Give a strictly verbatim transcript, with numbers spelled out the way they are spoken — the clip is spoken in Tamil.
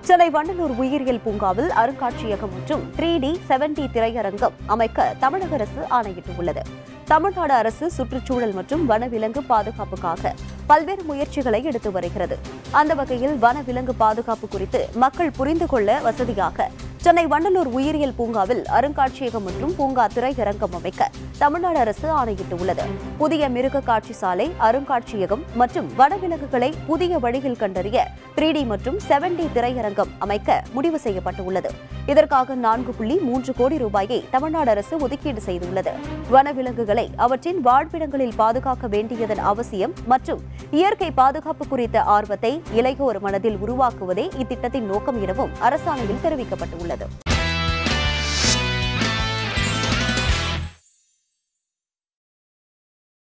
சென்னை வண்டலூர் உயிரியல் பூங்காவில் அருங்காட்சியகம் மற்றும் த்ரீ டி செவன் டி திரையரங்கம் அமைக்க தமிழக அரசு ஆணையிட்டுள்ளது. தமிழ்நாடு அரசு சுற்றுச்சூழல் மற்றும் வனவிலங்கு பாதுகாப்புக்காக பல்வேறு முயற்சிகளை எடுத்து வருகிறது. அந்த வகையில் வனவிலங்கு பாதுகாப்பு குறித்து மக்கள் புரிந்து கொள்ள வசதியாக சென்னை வண்டலூர் உயிரியல் பூங்காவில் அருங்காட்சியகம் மற்றும் பூங்கா திரையரங்கம் அமைக்க தமிழ்நாடு அரசு ஆணையிட்டுள்ளது. புதிய மிருக காட்சி சாலை, அருங்காட்சியகம் மற்றும் வனவிலங்குகளை புதிய வழியில் கண்டறிய த்ரீ டி மற்றும் செவன் டி திரையரங்கம் அமைக்க முடிவு செய்யப்பட்டுள்ளது. இதற்காக நான்கு புள்ளி மூன்று கோடி ரூபாயை தமிழ்நாடு அரசு ஒதுக்கீடு செய்துள்ளது. வனவிலங்குகளை அவற்றின் வாழ்விடங்களில் பாதுகாக்க வேண்டியதன் அவசியம் மற்றும் இயற்கை பாதுகாப்பு குறித்த ஆர்வத்தை இளையோர் மனதில் உருவாக்குவதே இத்திட்டத்தின் நோக்கம் எனவும் அரசாணையில் தெரிவிக்கப்பட்டுள்ளது.